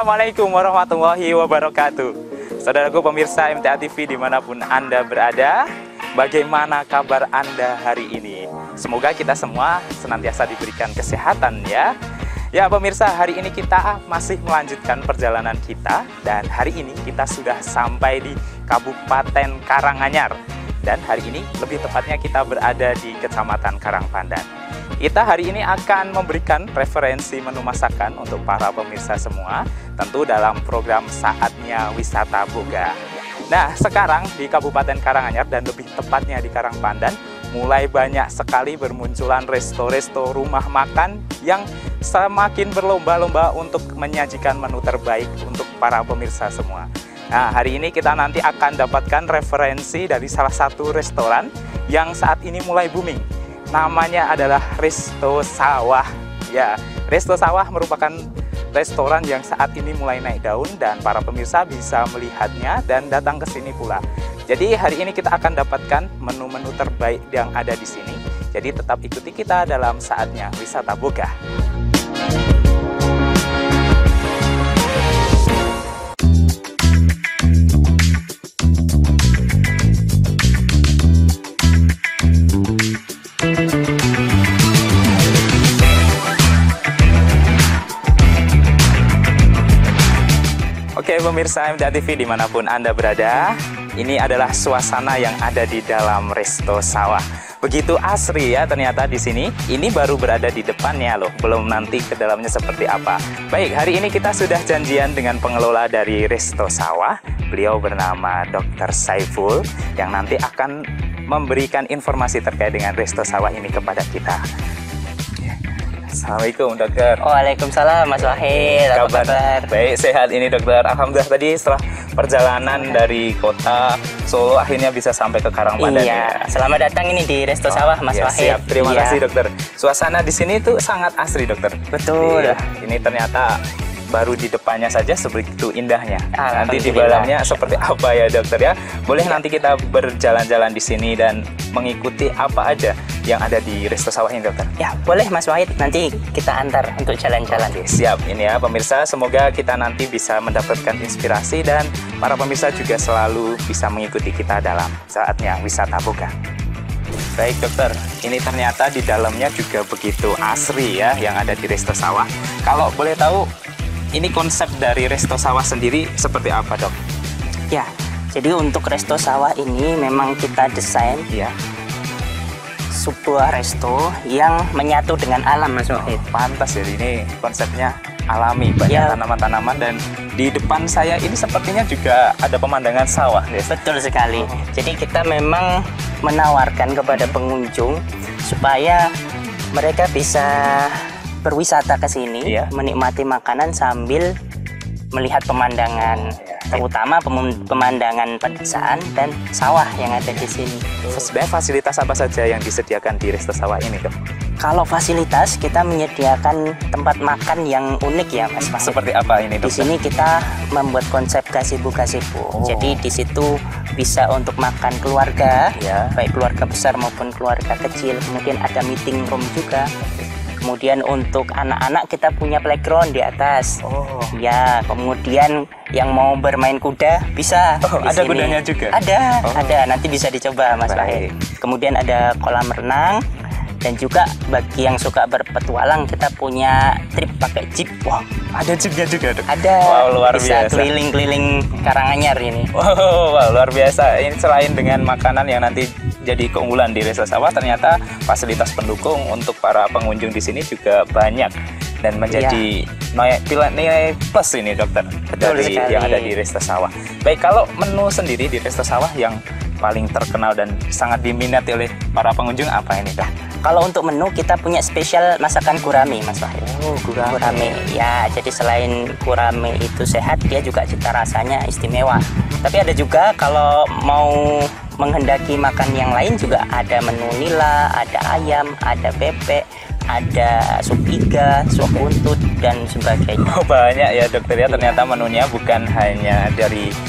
Assalamualaikum warahmatullahi wabarakatuh. Saudaraku pemirsa MTA TV dimanapun Anda berada, bagaimana kabar Anda hari ini? Semoga kita semua senantiasa diberikan kesehatan ya. Ya pemirsa, hari ini kita masih melanjutkan perjalanan kita. Dan hari ini kita sudah sampai di Kabupaten Karanganyar. Dan hari ini lebih tepatnya kita berada di Kecamatan Karangpandan. Kita hari ini akan memberikan referensi menu masakan untuk para pemirsa semua, tentu dalam program Saatnya Wisata Boga. Nah, sekarang di Kabupaten Karanganyar dan lebih tepatnya di Karangpandan, mulai banyak sekali bermunculan resto-resto rumah makan yang semakin berlomba-lomba untuk menyajikan menu terbaik untuk para pemirsa semua. Nah, hari ini kita nanti akan dapatkan referensi dari salah satu restoran yang saat ini mulai booming. Namanya adalah Resto Sawah. Ya, Resto Sawah merupakan restoran yang saat ini mulai naik daun dan para pemirsa bisa melihatnya dan datang ke sini pula. Jadi hari ini kita akan dapatkan menu-menu terbaik yang ada di sini. Jadi tetap ikuti kita dalam Saatnya Wisata Boga. Oke pemirsa MTA TV dimanapun Anda berada, ini adalah suasana yang ada di dalam Resto Sawah. Begitu asri ya ternyata di sini. Ini baru berada di depannya loh, belum nanti ke dalamnya seperti apa. Baik, hari ini kita sudah janjian dengan pengelola dari Resto Sawah. Beliau bernama Dr. Saiful yang nanti akan memberikan informasi terkait dengan Resto Sawah ini kepada kita. Assalamualaikum dokter. Waalaikumsalam Mas Wahid. Apa kabar? Baik, sehat ini dokter. Alhamdulillah tadi setelah perjalanan dari kota Solo akhirnya bisa sampai ke Karangpandan. Iya, ya. Selamat datang ini di Resto Sawah Mas Wahid. Siap, terima kasih dokter. Suasana di sini tuh sangat asri dokter. Betul. Iya, ini ternyata baru di depannya saja sebegitu indahnya. Nanti di dalamnya seperti apa ya dokter ya? Boleh nanti kita berjalan-jalan di sini dan mengikuti apa aja yang ada di Resto Sawah ini dokter? Ya boleh Mas Wahid, nanti kita antar untuk jalan-jalan. Siap, ini ya pemirsa, semoga kita nanti bisa mendapatkan inspirasi dan para pemirsa juga selalu bisa mengikuti kita dalam Saatnya Wisata Boga. Baik dokter, ini ternyata di dalamnya juga begitu asri ya yang ada di Resto Sawah. Kalau boleh tahu, ini konsep dari Resto Sawah sendiri seperti apa dok? Ya, jadi untuk Resto Sawah ini memang kita desain ya sebuah resto yang menyatu dengan alam Mas Wahid. Pantas ya, ini konsepnya alami, banyak tanaman-tanaman dan di depan saya ini sepertinya juga ada pemandangan sawah ya. Betul sekali. Jadi kita memang menawarkan kepada pengunjung supaya mereka bisa berwisata ke sini, menikmati makanan sambil melihat pemandangan, terutama pemandangan pedesaan dan sawah yang ada di sini. Sebenarnya fasilitas apa saja yang disediakan di Resto Sawah ini dok? Kalau fasilitas, kita menyediakan tempat makan yang unik ya Mas. Seperti apa ini dok? Di sini kita membuat konsep gazebo-gazebo. Jadi di situ bisa untuk makan keluarga, baik keluarga besar maupun keluarga kecil. Kemudian ada meeting room juga. Kemudian untuk anak-anak kita punya playground di atas. Ya, kemudian yang mau bermain kuda bisa. Ada sini. Kudanya juga? Ada. Nanti bisa dicoba Mas Wahid. Kemudian ada kolam renang. Dan juga bagi yang suka berpetualang, kita punya trip pakai jeep. Wah, ada jeepnya juga dok? Ada. Wow, luar bisa biasa. Keliling-keliling Karanganyar ini. Wow, luar biasa. Ini selain dengan makanan yang nanti jadi keunggulan di Resto Sawah, ternyata fasilitas pendukung untuk para pengunjung di sini juga banyak dan menjadi nilai plus ini dokter. Betul dari sekali. Yang ada di Resto Sawah. Baik, kalau menu sendiri di Resto Sawah yang paling terkenal dan sangat diminati oleh para pengunjung apa ini dok? Kalau untuk menu kita punya spesial masakan gurame Mas Wahid. Gurame. Ya, jadi selain gurame itu sehat, dia juga cita rasanya istimewa. Tapi ada juga kalau mau menghendaki makan yang lain juga ada menu nila, ada ayam, ada bebek, ada sup iga, sup buntut dan sebagainya. Banyak ya dokter ya, ternyata menunya bukan hanya dari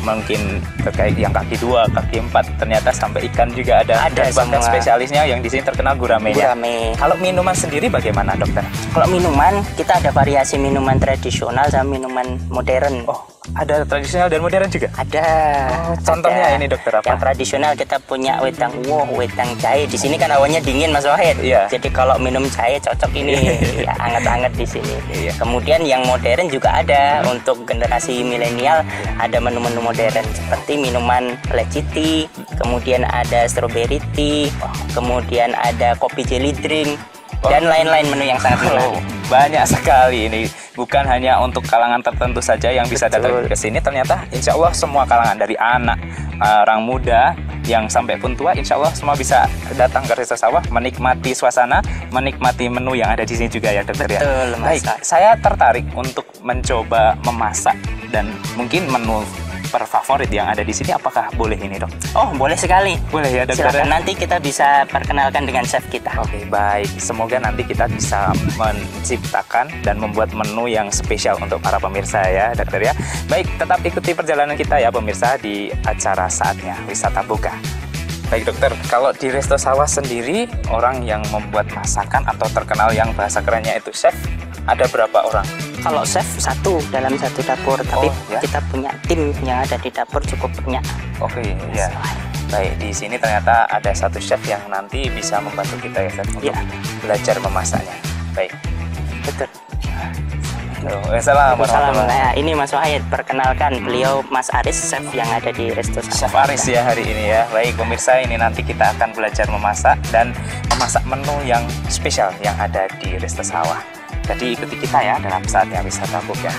mungkin terkait yang kaki 2, kaki 4, ternyata sampai ikan juga ada. Ada bahkan semua. spesialisnya yang di sini terkenal guramenya. Gurame. Kalau minuman sendiri bagaimana, dokter? Kalau minuman, kita ada variasi minuman tradisional sama minuman modern. Oh, ada tradisional dan modern juga? Ada. Contohnya Ada. ini, dokter, apa? Yang tradisional kita punya wedang woh, wedang jahe. Di sini kan awalnya dingin, Mas Wahid. Iya. Jadi kalau minum jahe cocok ini, ya anget-anget di sini. Iya. Kemudian yang modern juga ada untuk generasi milenial. Ada menu-menu modern seperti minuman leciti, kemudian ada strawberry tea, kemudian ada kopi jelly drink, dan lain-lain menu yang sangat menarik. Banyak sekali ini, bukan hanya untuk kalangan tertentu saja yang bisa datang ke sini. Ternyata insya Allah semua kalangan, dari anak, orang muda, yang sampai pun tua, insya Allah semua bisa datang ke Resto Sawah, menikmati suasana, menikmati menu yang ada di sini juga ya, dokter. Betul, Ya. Mas. Baik, saya tertarik untuk mencoba memasak dan mungkin menu favorit yang ada di sini. Apakah boleh ini, dok? Oh, boleh sekali. Boleh ya, dokter. Silakan, nanti kita bisa perkenalkan dengan chef kita. Oke, baik. Semoga nanti kita bisa menciptakan dan membuat menu yang spesial untuk para pemirsa ya, dokter ya. Baik, tetap ikuti perjalanan kita ya, pemirsa, di acara Saatnya Wisata Buka. Baik, dokter. Kalau di Resto Sawah sendiri, orang yang membuat masakan atau terkenal yang bahasa kerennya itu chef, ada berapa orang? Kalau chef satu dalam satu dapur, tapi ya? kita punya tim yang ada di dapur cukup banyak. Oke, ya. Baik, di sini ternyata ada satu chef yang nanti bisa membantu kita ya, chef, untuk Ya. belajar memasaknya. Baik. Betul. Assalamualaikum. Nah, ini Mas Wahid, perkenalkan beliau Mas Aris, chef yang ada di Resto Sawah. Chef Aris ya hari ini ya. Baik, pemirsa, ini nanti kita akan belajar memasak dan memasak menu yang spesial yang ada di Resto Sawah. Jadi ikuti kita ya dalam Saatnya Wisata Buka.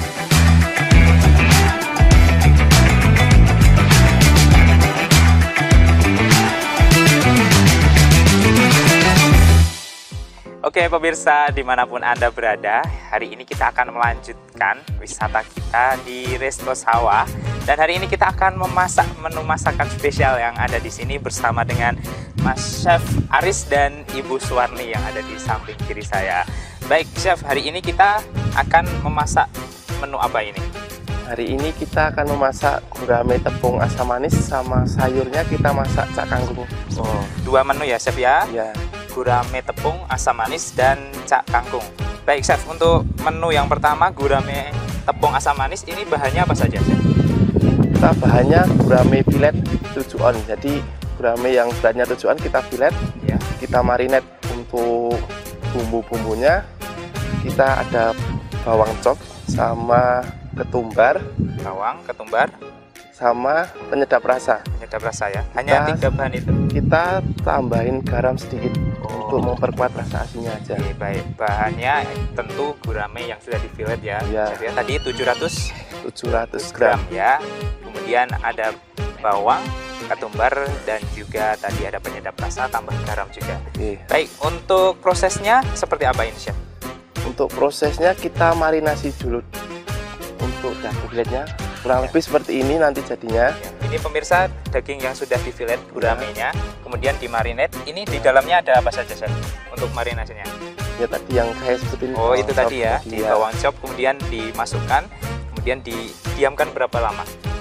Oke pemirsa, dimanapun Anda berada, hari ini kita akan melanjutkan wisata kita di Resto Sawah. Dan hari ini kita akan memasak menu masakan spesial yang ada di sini bersama dengan Mas Chef Aris dan Ibu Suwarni yang ada di samping kiri saya. Baik Chef, hari ini kita akan memasak menu apa ini? Hari ini kita akan memasak gurame tepung asam manis, sama sayurnya kita masak cak kangkung. Oh, dua menu ya Chef ya? Ya, Gurame tepung asam manis dan cak kangkung. Baik Chef, untuk menu yang pertama gurame tepung asam manis, ini bahannya apa saja Chef? kita bahannya gurame filet 7 on. Jadi gurame yang beratnya 7 on kita filet, Ya. kita marinate. Untuk bumbu-bumbunya kita ada bawang cok sama ketumbar Bawang, ketumbar, sama penyedap rasa. penyedap rasa ya. Hanya Kita- 3 bahan itu. Kita tambahin garam sedikit Oh. untuk memperkuat rasa asinnya aja. Oke, baik. Bahannya tentu gurame yang sudah di fillet ya. Ya. Chef ya. Tadi 700 700 gram gram. ya. Kemudian ada bawang, ketumbar, dan juga tadi ada penyedap rasa tambah garam juga. Oke. Baik, untuk prosesnya seperti apa ini Chef? Untuk prosesnya kita marinasi dulu. Untuk daging filetnya kurang lebih seperti ini nanti jadinya. Ya, ini pemirsa daging yang sudah di fillet guramenya, kemudian dimarinate. Ini di dalamnya ada apa saja Chef untuk marinasinya? Ya tadi yang saya sebutin. Oh, itu tadi ya, tadi di bawang chop, kemudian dimasukkan, kemudian didiamkan berapa lama?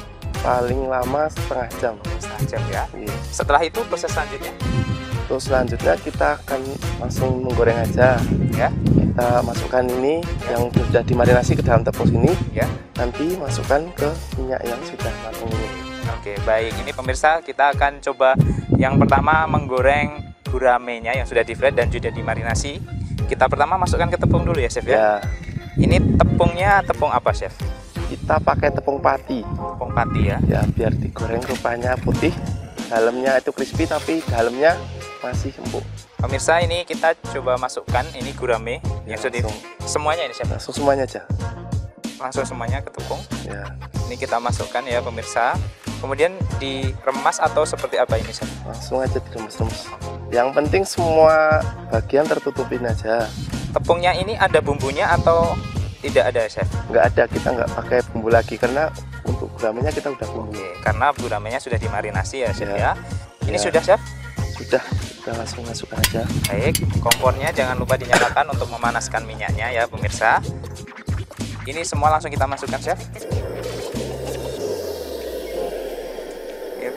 Paling lama setengah jam. Setengah jam ya. Iya. Setelah itu proses selanjutnya Terus selanjutnya kita akan langsung menggoreng aja. ya, Kita masukkan ini yang sudah dimarinasi ke dalam tepung ini. ya. Nanti masukkan ke minyak yang sudah matang ini. Oke, baik. Ini pemirsa, kita akan coba yang pertama menggoreng guramenya yang sudah di fillet dan sudah dimarinasi. Kita pertama masukkan ke tepung dulu ya, Chef ya. Ya, Ini tepungnya tepung apa, Chef? kita pakai tepung pati. Tepung pati ya. Ya, biar digoreng rupanya putih. Dalamnya itu crispy tapi dalamnya masih empuk. Pemirsa, ini kita coba masukkan ini gurame yang sudah langsung. semuanya ini, Chef. Langsung semuanya aja. Langsung semuanya ke tepung. Ya, Ini kita masukkan ya, pemirsa. Kemudian diremas atau seperti apa ini, Chef? langsung aja diremes-remes. Yang penting semua bagian tertutupin aja. Tepungnya ini ada bumbunya atau tidak ada, Chef? Nggak ada, kita nggak pakai bumbu lagi karena untuk guramenya kita udah bumbu. Oke, karena guramenya sudah dimarinasi ya, Chef ya. Ya. Ini Ya. sudah, Chef? Sudah, kita langsung masukkan aja. Baik, kompornya jangan lupa dinyalakan untuk memanaskan minyaknya ya, pemirsa. Ini semua langsung kita masukkan, Chef.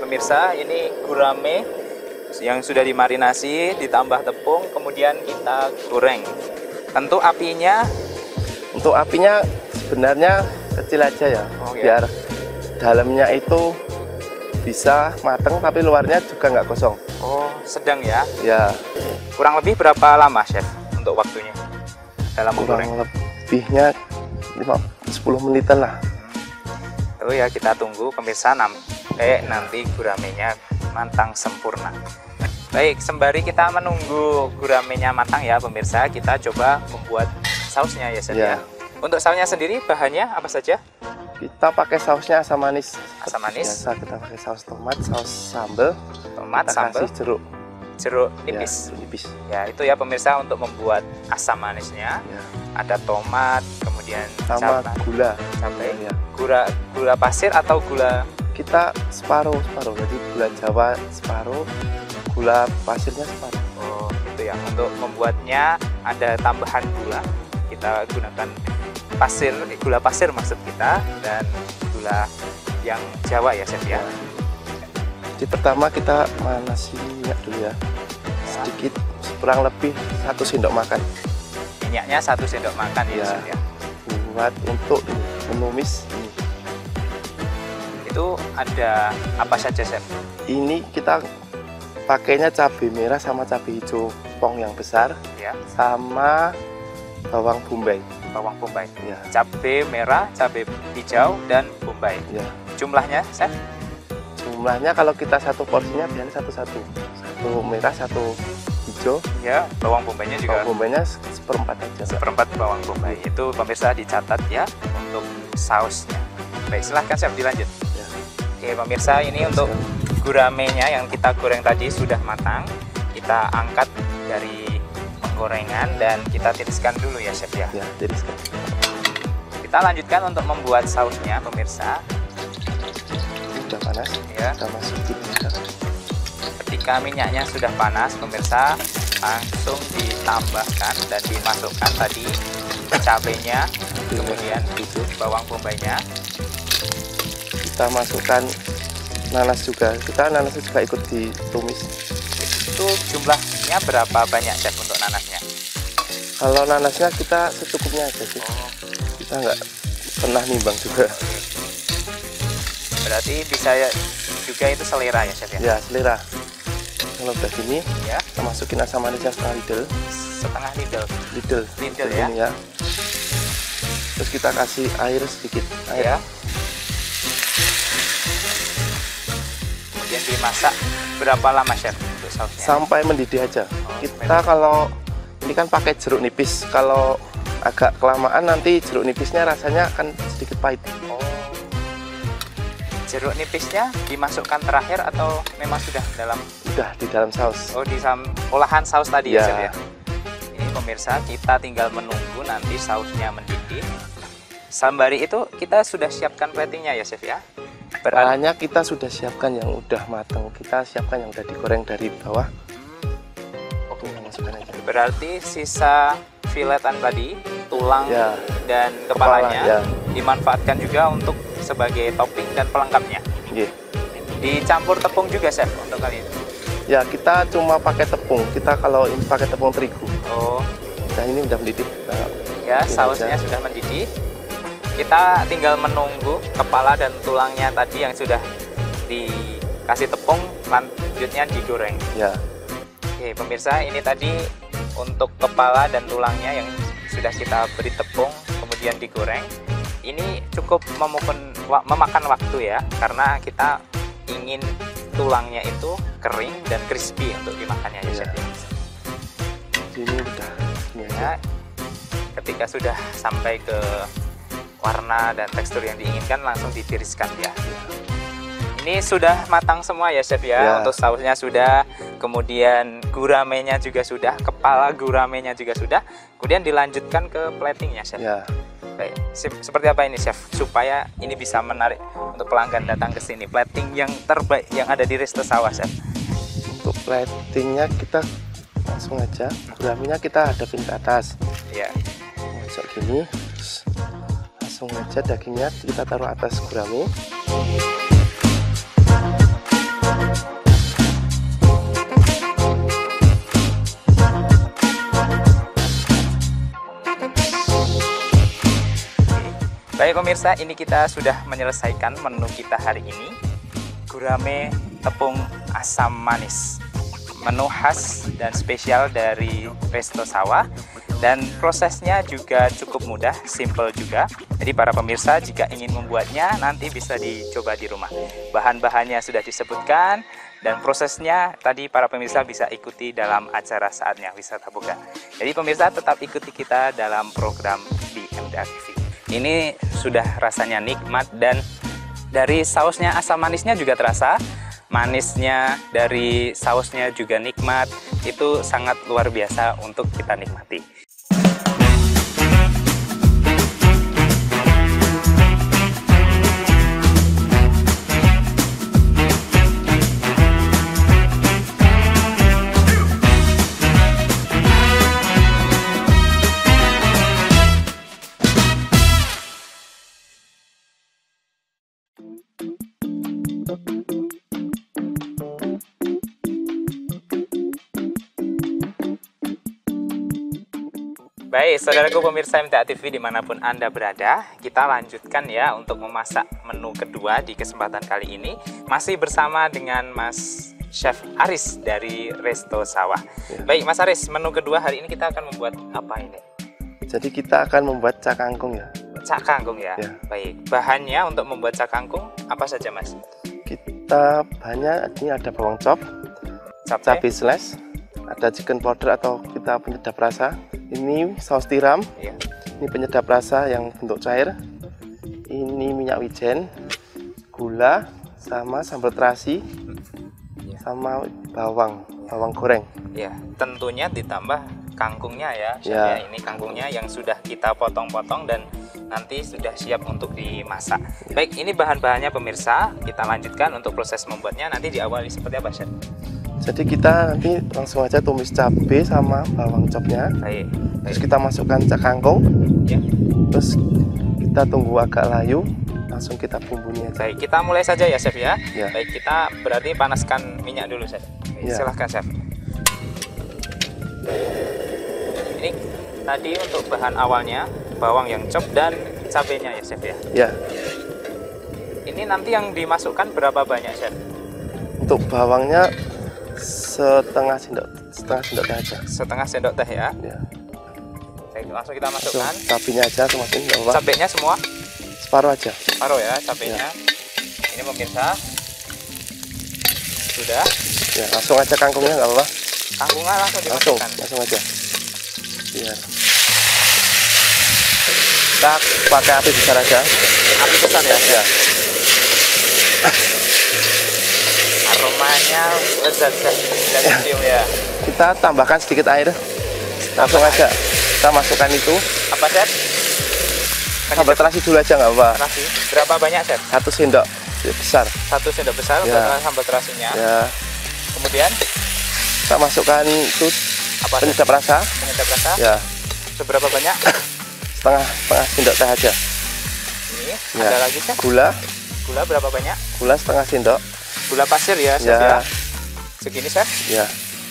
pemirsa, ini gurame yang sudah dimarinasi, ditambah tepung, kemudian kita goreng. Tentu apinya, Untuk apinya sebenarnya kecil aja ya, Oh, ya. biar dalamnya itu bisa mateng tapi luarnya juga nggak kosong. oh sedang ya. Ya, Kurang lebih berapa lama chef untuk waktunya dalam menggoreng? kurang lebihnya 10 menitan lah. Oh ya, kita tunggu pemirsa nanti guramenya matang sempurna. Baik, sembari kita menunggu guramenya matang ya pemirsa, kita coba membuat sausnya ya chef ya. Ya. Untuk sausnya sendiri bahannya apa saja? Kita pakai sausnya asam manis. Asam manis, Biasa kita pakai saus tomat, saus sambal, tomat, kita sambal, kasih jeruk. jeruk Ya, nipis. jeruk nipis. Ya, itu ya pemirsa untuk membuat asam manisnya. Ya. Ada tomat, kemudian Sama gula. cabai, Ya. gula pasir atau gula Kita separuh, jadi gula Jawa separuh, gula pasirnya separuh. oh itu ya. Untuk membuatnya ada tambahan gula, kita gunakan gula pasir maksud kita, dan gula yang Jawa ya chef ya. Jadi pertama kita manasi minyak dulu ya, sedikit, kurang lebih 1 sendok makan, Minyaknya 1 sendok makan ya Ya. chef ya. buat untuk menumis ini. Itu ada apa saja chef? Ini kita pakainya cabai merah sama cabai hijau pong yang besar, Ya, sama bawang bombay. bawang bombay, Ya, cabai merah, cabai hijau, dan bombay. ya. Jumlahnya chef? Jumlahnya kalau kita satu porsinya biasanya satu merah, 1 hijau. Ya, bawang bombaynya juga Bawang bombaynya seperempat aja. seperempat bawang bombay. Itu pemirsa dicatat ya untuk sausnya. Baik, silahkan chef dilanjut. Ya. Oke pemirsa, ini untuk guramenya yang kita goreng tadi sudah matang. Kita angkat dari penggorengan dan kita tiriskan dulu ya chef ya. Ya, tiriskan. Kita lanjutkan untuk membuat sausnya pemirsa. Sudah panas, Ya, kita masukin minyak. ketika minyaknya sudah panas pemirsa, langsung ditambahkan dan dimasukkan tadi cabenya, kemudian Hijau. bawang bombaynya. Kita masukkan nanas juga. Nanasnya juga ikut ditumis. Itu jumlahnya berapa banyak chef untuk nanasnya? Kalau nanasnya kita secukupnya aja sih. Kita nggak pernah nimbang juga. Berarti bisa juga itu selera ya chef ya? Ya, selera. Kalau udah gini, Ya, kita masukin asam manisnya setengah lidl. setengah lidl. Lidl ya? ini ya. Terus kita kasih air sedikit. Air. Ya. Kemudian dimasak berapa lama chef untuk sausnya? Sampai mendidih aja. Oh, Kita kalau ini kan pakai jeruk nipis. Kalau agak kelamaan nanti jeruk nipisnya rasanya akan sedikit pahit. Oh. Jeruk nipisnya dimasukkan terakhir atau memang sudah dalam Udah di dalam saus. olahan saus tadi ya Ya. chef ya? Ini pemirsa, kita tinggal menunggu nanti sausnya mendidih. Sambari itu kita sudah siapkan platingnya ya chef ya? Bahannya kita sudah siapkan yang udah matang. Kita siapkan yang udah digoreng dari bawah. Oke, kita masukkan aja. Berarti sisa filetan tadi, tulang Ya. dan Kepala, kepalanya ya. dimanfaatkan juga untuk sebagai topping dan pelengkapnya. Iya. Dicampur tepung juga chef untuk kali ini. Ya, kita cuma pakai tepung. Kita kalau ini pakai tepung terigu. Oh Nah, ini udah mendidih. Nah, ya, ini sausnya aja. sudah mendidih. Kita tinggal menunggu kepala dan tulangnya tadi yang sudah dikasih tepung, lanjutnya digoreng. Ya, Oke pemirsa, ini tadi untuk kepala dan tulangnya yang sudah kita beri tepung kemudian digoreng. Ini cukup memakan waktu ya, karena kita ingin tulangnya itu kering dan crispy untuk dimakannya ya Iya. chef. ini udah ini aja. Ya, ketika sudah sampai ke warna dan tekstur yang diinginkan langsung ditiriskan ya. Ini sudah matang semua ya chef ya. Ya. Untuk sausnya sudah, kemudian guramenya juga sudah, kepala guramenya juga sudah. Kemudian dilanjutkan ke platingnya chef. Ya, Baik, seperti apa ini chef supaya ini bisa menarik untuk pelanggan datang ke sini. Plating yang terbaik yang ada di Resto Sawah chef. untuk platingnya kita langsung aja. Guraminya kita hadapin ke atas. Ya. Masuk gini. Terus langsung aja dagingnya kita taruh atas gurami. pemirsa, ini kita sudah menyelesaikan menu kita hari ini. Gurame tepung asam manis. Menu khas dan spesial dari Resto Sawah. Dan prosesnya juga cukup mudah, simple juga. Jadi para pemirsa jika ingin membuatnya nanti bisa dicoba di rumah. Bahan-bahannya sudah disebutkan dan prosesnya tadi para pemirsa bisa ikuti dalam acara Saatnya Wisata Boga. Jadi pemirsa tetap ikuti kita dalam program di MDA TV. Ini sudah rasanya nikmat dan dari sausnya asam manisnya juga terasa. Manisnya dari sausnya juga nikmat. Itu sangat luar biasa untuk kita nikmati. Baik, saudaraku pemirsa MTA TV dimanapun Anda berada, kita lanjutkan ya untuk memasak menu kedua di kesempatan kali ini. Masih bersama dengan Mas Chef Aris dari Resto Sawah. Ya. Baik Mas Aris, menu kedua hari ini kita akan membuat apa ini? Jadi kita akan membuat cak kangkung ya. Cak kangkung ya? Ya. Baik, bahannya untuk membuat cak kangkung apa saja Mas? Kita bahannya ini ada bawang chop, cabai slice, ada chicken powder atau kita penyedap rasa. Ini saus tiram, Ya. ini penyedap rasa yang bentuk cair. Ini minyak wijen, gula, sama sambal terasi, Ya. sama bawang goreng. Ya, tentunya ditambah kangkungnya ya, Chef, Ya. ya. Ini kangkungnya yang sudah kita potong-potong dan nanti sudah siap untuk dimasak. Baik, ini bahan-bahannya pemirsa. Kita lanjutkan untuk proses membuatnya. Nanti diawali seperti apa, Chef? Jadi kita nanti langsung aja tumis cabai sama bawang chopnya. Baik, Terus baik. kita masukkan cak kangkung. Ya. Terus kita tunggu agak layu, langsung kita bumbuni aja. Baik, kita mulai saja ya, Chef ya. Ya. Baik, kita berarti panaskan minyak dulu, Chef. Ya. Silahkan, Chef. Ini tadi untuk bahan awalnya bawang yang chop dan cabenya ya, Chef ya. Ya, Ini nanti yang dimasukkan berapa banyak, Chef? untuk bawangnya setengah sendok teh aja. Setengah sendok teh ya. Ya. Baik, langsung kita Langsung masukkan. cabainya aja semakin nggak apa. Cabenya semua Separuh aja. paruh ya cabenya. Ini pemirsa. Sudah. Ya, langsung aja kangkungnya nggak apa. Kangkungnya langsung Langsung dimasukkan. aja. Biar kita pakai api besar aja. Api besar ya. Ya. Aromanya lezat Chef. Dan cium ya. Kita tambahkan sedikit air. Langsung aja. Kita masukkan itu. Apa, Chef? Sambal terasi dulu aja nggak apa. Terasi. Berapa banyak, Chef? 1 sendok besar. 1 sendok besar Ya. untuk sambal terasinya. Ya. Kemudian Kita masukkan itu apa, Chef? penyedap rasa. Penyedap rasa. Ya. Seberapa banyak? Setengah sendok teh aja. Ini Ya. ada lagi, Chef. Gula. Gula berapa banyak? Gula setengah sendok. Gula pasir ya, Chef Ya. ya. Segini, Chef. Ya.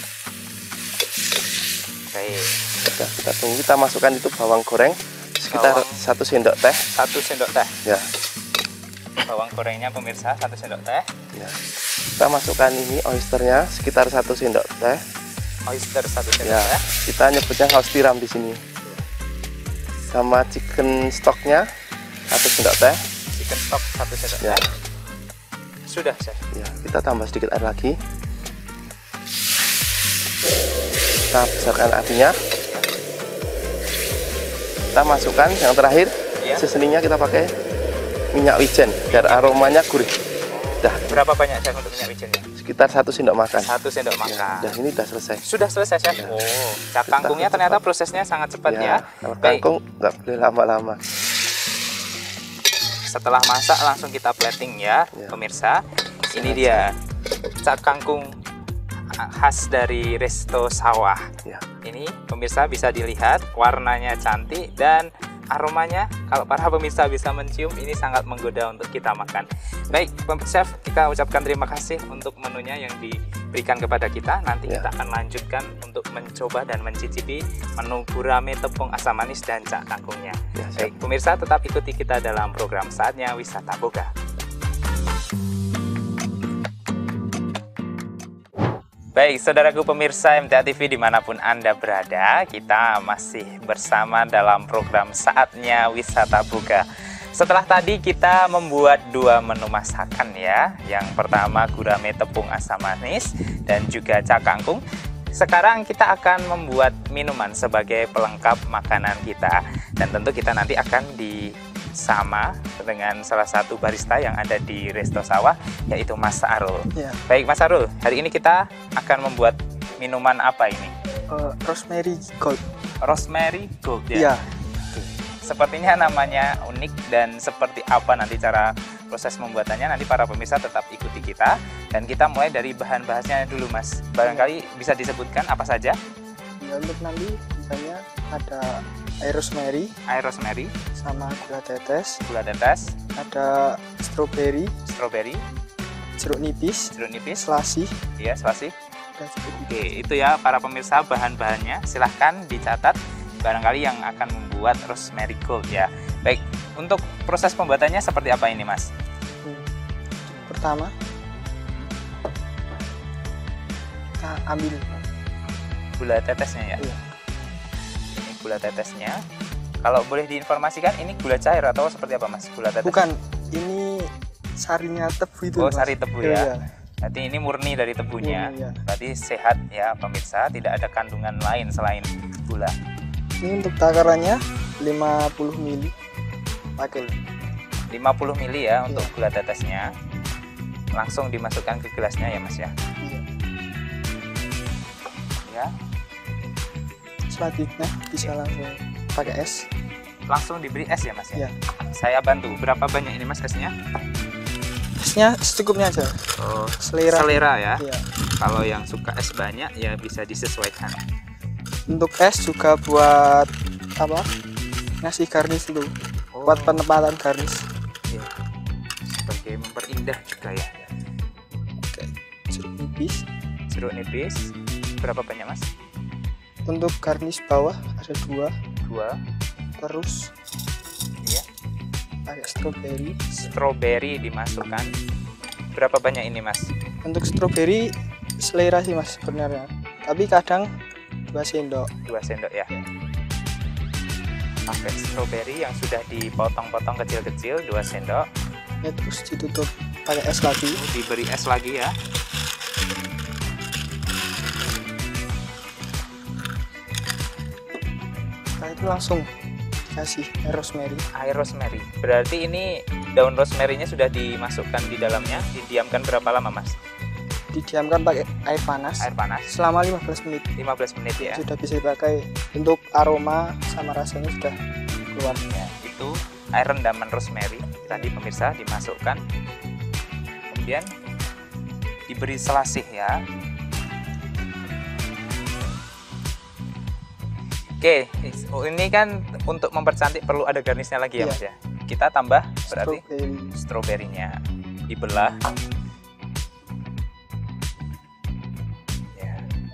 Baik. Kita tunggu. Kita masukkan itu bawang goreng sekitar Bawang. 1 sendok teh. 1 sendok teh. Ya. Bawang gorengnya pemirsa 1 sendok teh. Ya. Kita masukkan ini oysternya sekitar 1 sendok teh. Oyster 1 sendok Ya. teh. Kita nyebutnya saus tiram di sini. Sama chicken stocknya 1 sendok teh. Chicken stock 1 sendok Ya. teh. Sudah, Chef. Ya. Kita tambah sedikit air lagi. Kita besarkan apinya. Kita masukkan yang terakhir. Ya. Seasoningnya kita pakai minyak wijen biar aromanya gurih. Dah, Berapa banyak, Chef, untuk minyak wijennya? sekitar 1 sendok makan. 1 sendok Ya, makan. dah ini udah selesai. Sudah selesai, Chef. Ya. Oh, cak kangkungnya ternyata prosesnya sangat cepat ya. Kalau Baik, kangkung nggak boleh lama-lama. setelah masak langsung kita plating ya, Ya. pemirsa. Ini dia cak kangkung khas dari Resto Sawah. Ya. Ini pemirsa bisa dilihat warnanya cantik dan aromanya kalau para pemirsa bisa mencium ini sangat menggoda untuk kita makan. Baik, chef, kita ucapkan terima kasih untuk menunya yang diberikan kepada kita. Nanti kita akan lanjutkan untuk mencoba dan mencicipi menu gurame tepung asam manis dan cak kangkungnya. Baik, pemirsa tetap ikuti kita dalam program Saatnya Wisata Boga. Baik, saudaraku pemirsa MTA TV dimanapun Anda berada, kita masih bersama dalam program Saatnya Wisata Boga. Setelah tadi kita membuat 2 menu masakan ya. Yang pertama gurame tepung asam manis dan juga cak kangkung. Sekarang kita akan membuat minuman sebagai pelengkap makanan kita. Dan tentu kita nanti akan sama dengan salah satu barista yang ada di Resto Sawah, yaitu Mas Arul. Ya. Baik Mas Arul, hari ini kita akan membuat minuman apa ini? Rosemary Gold. Rosemary Gold ya? Ya. Sepertinya namanya unik, dan seperti apa nanti cara proses pembuatannya, nanti para pemirsa tetap ikuti kita. Dan kita mulai dari bahan-bahannya dulu Mas. Barangkali bisa disebutkan apa saja? Ya, untuk nanti misalnya ada air rosemary, sama gula tetes, ada strawberry, jeruk nipis, selasi, ya selasi. Oke, itu ya para pemirsa bahan-bahannya. Silahkan dicatat barangkali yang akan membuat rosemary gold ya. Baik, untuk proses pembuatannya seperti apa ini Mas? Pertama, kita ambil gula tetesnya ya. Iya. Ini gula tetesnya. Kalau boleh diinformasikan, ini gula cair atau seperti apa Mas? Gula tetes? Bukan, ini sarinya tebu itu. Oh, sari tebu ya. Berarti ini murni dari tebunya. Ya. Berarti sehat ya pemirsa, tidak ada kandungan lain selain gula. Ini untuk takarannya 50 ml. Pakai 50 ml ya untuk gula tetesnya. Langsung dimasukkan ke gelasnya ya Mas ya. Iya. Ya. Selanjutnya bisa langsung pakai es. Langsung diberi es ya Mas ya? Iya. Saya bantu. Berapa banyak ini Mas esnya? Esnya secukupnya aja. Oh, selera ya? Iya. Kalau yang suka es banyak ya bisa disesuaikan. Untuk es juga buat apa? Ngasih garnish dulu. Oh. Buat penempatan garnish. Iya. Sebagai memperindah juga ya. Oke. Jeruk nipis. Berapa banyak Mas? Untuk garnish bawah ada 2. Terus iya. Pakai strawberry dimasukkan. Berapa banyak ini Mas? Untuk strawberry selera sih Mas sebenarnya. Tapi kadang 2 sendok. 2 sendok ya. Pakai strawberry yang sudah dipotong-potong kecil-kecil 2 sendok. Ya, terus ditutup pakai es lagi. Diberi es lagi ya. Itu langsung kasih air rosemary. Berarti ini daun rosemary-nya sudah dimasukkan di dalamnya. Didiamkan berapa lama Mas? Didiamkan pakai air panas selama 15 menit. 15 menit ya. Sudah bisa dipakai. Untuk aroma sama rasanya sudah keluar ya. Itu air rendaman rosemary tadi pemirsa dimasukkan, kemudian diberi selasih ya. Oke, ini kan untuk mempercantik perlu ada garnisnya lagi ya Mas ya. Kita tambah berarti strawberry-nya dibelah. Ya.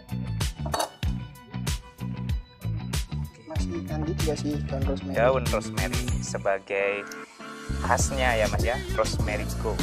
Masih nanti dikasih daun rosemary sebagai khasnya ya Mas ya, rosemary gold.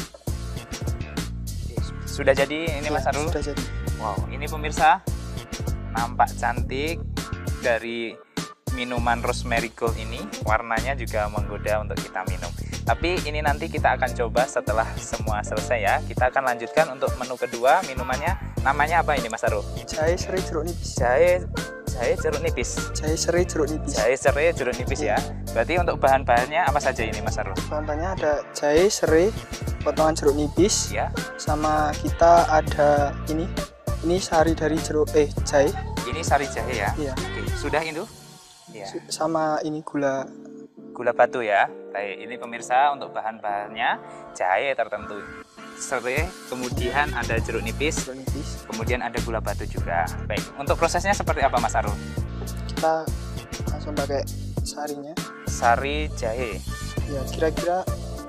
Sudah jadi ini Mas Arul? Sudah jadi. Wow, ini pemirsa nampak cantik dari minuman rosemary gold ini. Warnanya juga menggoda untuk kita minum. Tapi ini nanti kita akan coba setelah semua selesai ya. Kita akan lanjutkan untuk menu kedua. Minumannya namanya apa ini Mas Arul? Jahe serai jeruk nipis. Jahe jeruk nipis. Jahe serai jeruk nipis. Jahe serai jeruk nipis ya. Berarti untuk bahan-bahannya apa saja ini Mas Arul? Bahan-bahannya ada jahe serai, potongan jeruk nipis ya. Sama kita ada ini sari dari jahe. Ini sari jahe ya? Iya. Oke. Sudah Indu? Ya. Sama ini gula batu ya. Baik, ini pemirsa untuk bahan-bahannya jahe tertentu, serai, kemudian ada jeruk nipis, kemudian ada gula batu juga. Baik, untuk prosesnya seperti apa Mas Arul? Kita langsung pakai sari jahe. Ya, kira-kira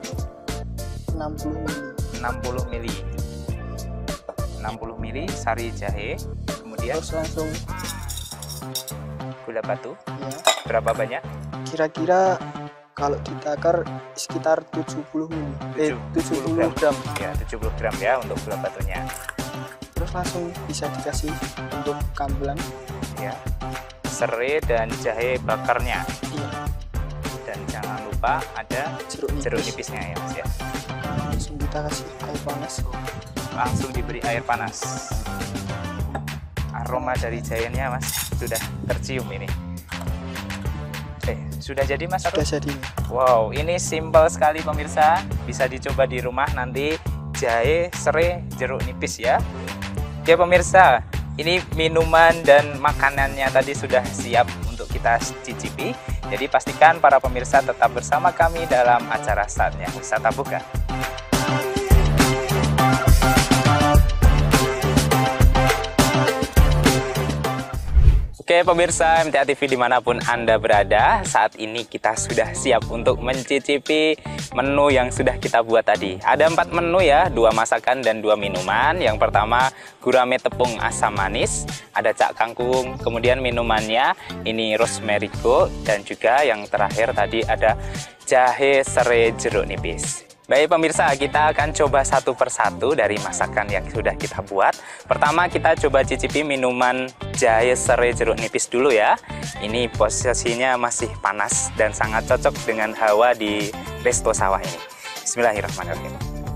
60 mili. 60 mili. 60 mili sari jahe. Kemudian Terus langsung gula batu. ya. Berapa banyak? Kira-kira kalau ditakar sekitar 70 mili. 70 gram. Ya, 70 gram ya untuk gula batunya. Terus langsung bisa dikasih untuk campuran. Ya. Serai dan jahe bakarnya. Iya. Dan jangan lupa ada jeruk Nipis. nipisnya ya Mas ya. Langsung kita kasih air panas. Langsung diberi air panas. Aroma dari jahenya Mas sudah tercium ini. Sudah jadi Mas? Sudah jadi. Wow, ini simpel sekali pemirsa. Bisa dicoba di rumah nanti, jahe, serai, jeruk nipis ya. Oke pemirsa, ini minuman dan makanannya tadi sudah siap untuk kita cicipi. Jadi pastikan para pemirsa tetap bersama kami dalam acara Saatnya Wisata Buka. Oke pemirsa MTA TV dimanapun Anda berada, saat ini kita sudah siap untuk mencicipi menu yang sudah kita buat tadi. Ada 4 menu ya, 2 masakan dan 2 minuman. Yang pertama gurame tepung asam manis, ada cak kangkung, kemudian minumannya ini rosemary gold, dan juga yang terakhir tadi ada jahe serai jeruk nipis. Baik pemirsa, kita akan coba satu persatu dari masakan yang sudah kita buat. Pertama kita coba cicipi minuman jahe serai jeruk nipis dulu ya. Ini posisinya masih panas dan sangat cocok dengan hawa di resto sawah ini. Bismillahirrahmanirrahim.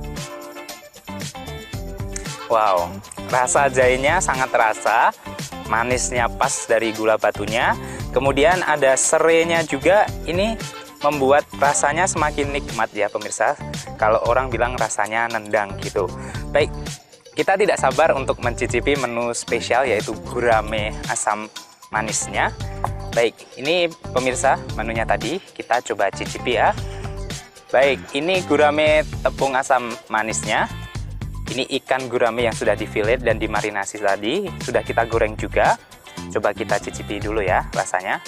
Wow, rasa jahenya sangat terasa, manisnya pas dari gula batunya. Kemudian ada serainya juga, ini membuat rasanya semakin nikmat ya pemirsa. Kalau orang bilang rasanya nendang gitu. Baik, kita tidak sabar untuk mencicipi menu spesial yaitu gurame asam manisnya. Baik, ini pemirsa menunya tadi, kita coba cicipi ya. Baik, ini gurame tepung asam manisnya. Ini ikan gurame yang sudah difilet dan dimarinasi tadi, sudah kita goreng juga. Coba kita cicipi dulu ya rasanya.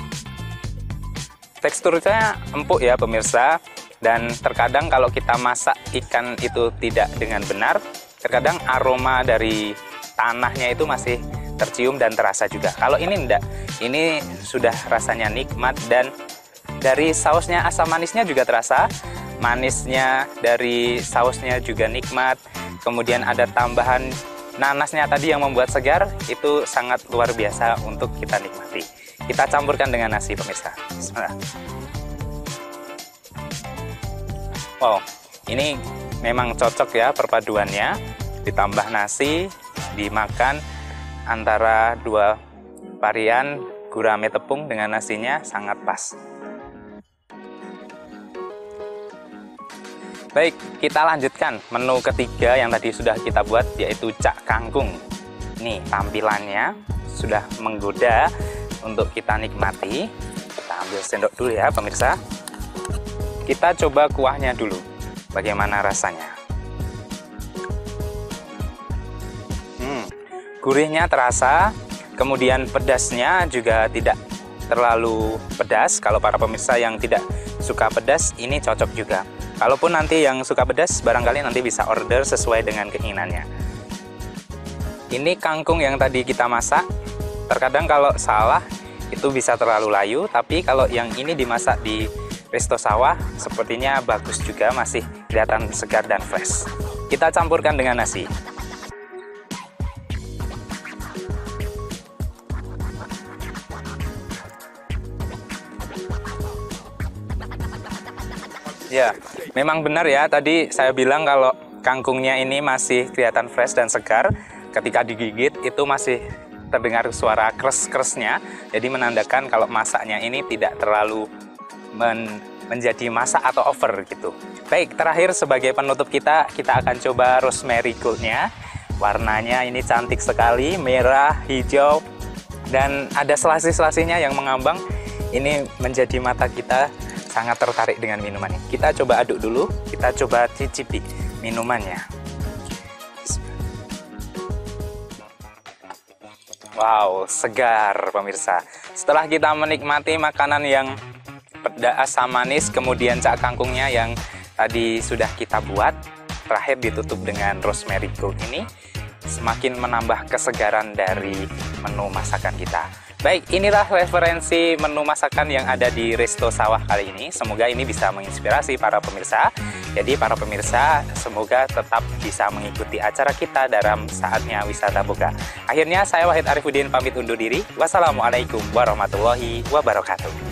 Teksturnya empuk ya pemirsa, dan terkadang kalau kita masak ikan itu tidak dengan benar, terkadang aroma dari tanahnya itu masih tercium dan terasa juga. Kalau ini enggak, ini sudah rasanya nikmat, dan dari sausnya asam manisnya juga terasa, manisnya dari sausnya juga nikmat, kemudian ada tambahan nanasnya tadi yang membuat segar, itu sangat luar biasa untuk kita nikmati. Kita campurkan dengan nasi pemirsa. Bismillah. Wow, ini memang cocok ya perpaduannya. Ditambah nasi, dimakan antara 2 varian gurame tepung dengan nasinya sangat pas. Baik, kita lanjutkan menu ketiga yang tadi sudah kita buat, yaitu cak kangkung. Nih tampilannya sudah menggoda untuk kita nikmati. Kita ambil sendok dulu ya pemirsa. Kita coba kuahnya dulu, bagaimana rasanya. Gurihnya terasa, kemudian pedasnya juga tidak terlalu pedas. Kalau para pemirsa yang tidak suka pedas, ini cocok juga. Kalaupun nanti yang suka pedas, barangkali nanti bisa order sesuai dengan keinginannya. Ini kangkung yang tadi kita masak, terkadang kalau salah itu bisa terlalu layu, tapi kalau yang ini dimasak di resto sawah sepertinya bagus juga, masih kelihatan segar dan fresh. Kita campurkan dengan nasi. Ya, memang benar ya, tadi saya bilang kalau kangkungnya ini masih kelihatan fresh dan segar. Ketika digigit itu masih terdengar suara kres-kresnya, jadi menandakan kalau masaknya ini tidak terlalu menjadi masak atau over gitu. Baik, terakhir sebagai penutup kita akan coba rosemary goldnya. Warnanya ini cantik sekali, merah, hijau, dan ada selasi-selasinya yang mengambang. Ini menjadi mata kita sangat tertarik dengan minuman ini. Kita coba aduk dulu, kita coba cicipi minumannya. Wow, segar pemirsa. Setelah kita menikmati makanan yang Ada asam manis, kemudian cak kangkungnya yang tadi sudah kita buat. Terakhir ditutup dengan rosemary gold ini. Semakin menambah kesegaran dari menu masakan kita. Baik, inilah referensi menu masakan yang ada di Resto Sawah kali ini. Semoga ini bisa menginspirasi para pemirsa. Jadi para pemirsa, semoga tetap bisa mengikuti acara kita dalam saatnya wisata boga. Akhirnya saya Wahid Arifuddin pamit undur diri. Wassalamualaikum warahmatullahi wabarakatuh.